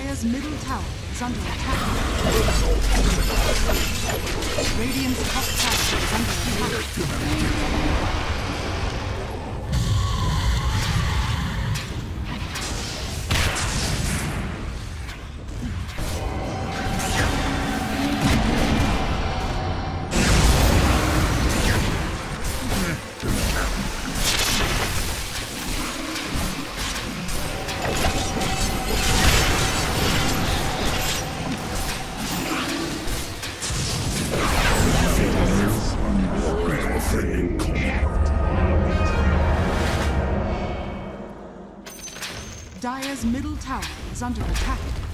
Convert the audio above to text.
Dire's middle tower is under attack. Radiant's top tower is under attack. Dire's middle tower is under attack.